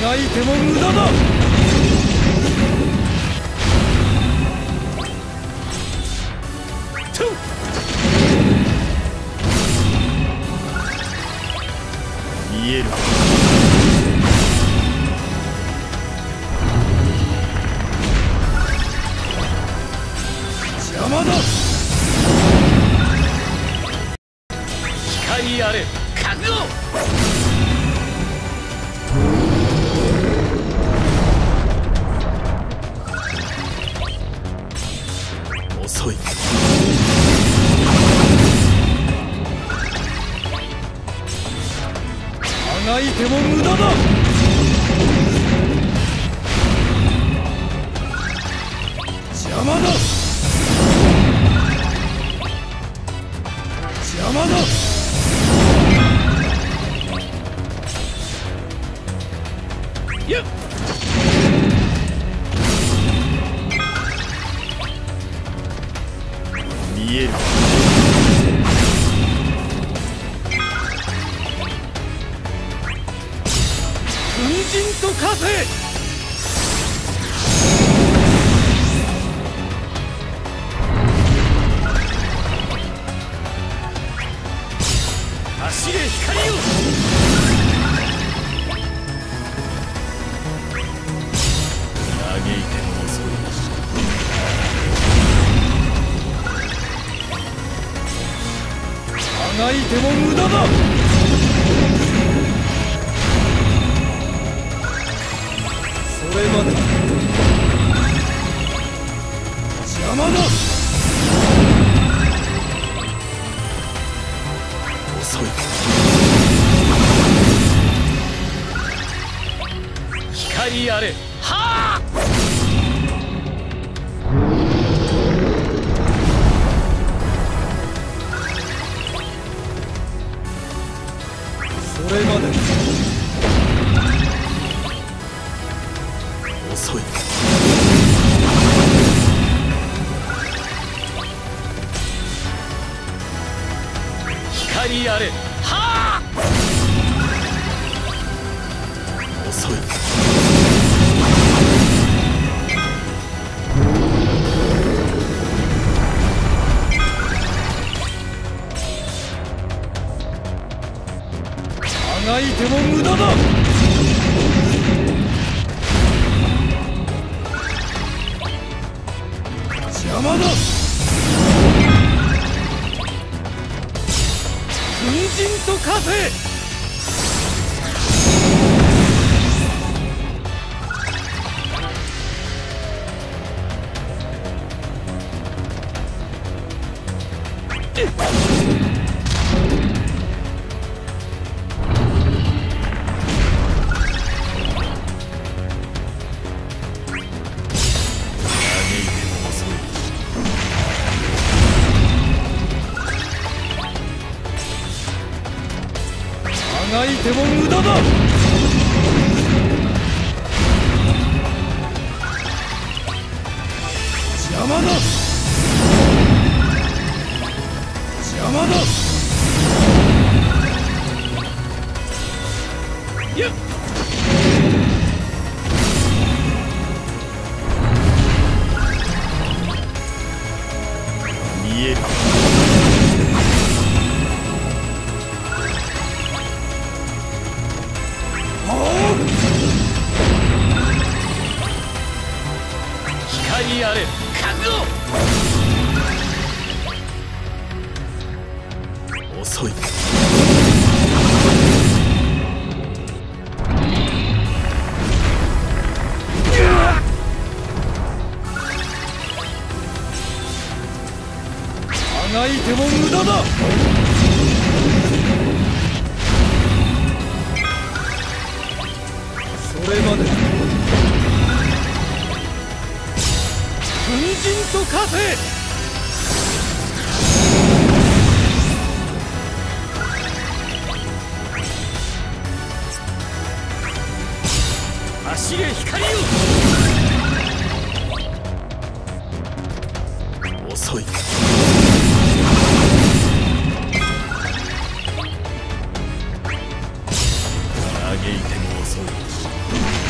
がいても無駄だ。見える。邪魔だ。光あれ覚悟。遅い。あがいても無駄だ。邪魔だ。邪魔だ。やっ。見える。粉塵と化せ。走れ光よ。嘆いても遅い。あがいても無駄だ。それまで。邪魔だ。遅い。光あれ。はあ。それまで。遅い。光あれ。はあ。遅い。あがいても無駄だ。邪魔だ。粉塵と化せ。あがいても無駄だ。邪魔だ。邪魔だ。やっ。見える。光あれ覚悟。遅い。あがいても無駄だ。それまで。粉塵と化せ。走れ光よ。遅い。嘆いても遅い。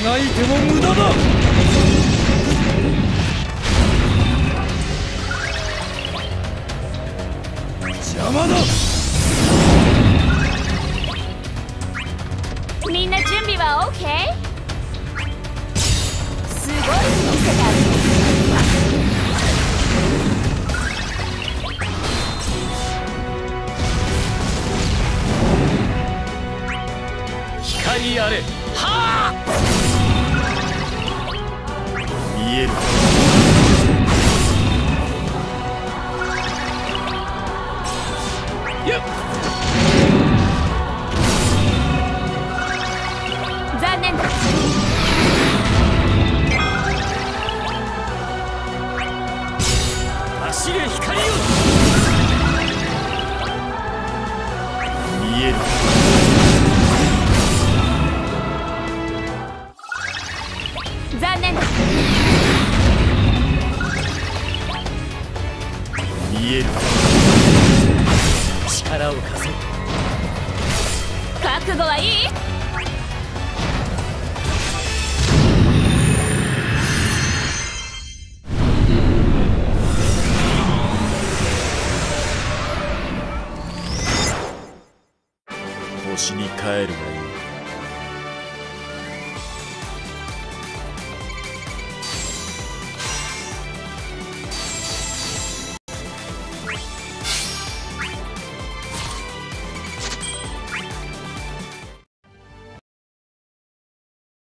がいても無駄だ。邪魔だ。 みんな準備は OK？ すごい見せたね。 光あれ。はあ。見える。やっ。 残念だ。 走れ光よ。見える。 残念だ。 見える。力を貸せ。 覚悟はいい？ 星に帰るがいい。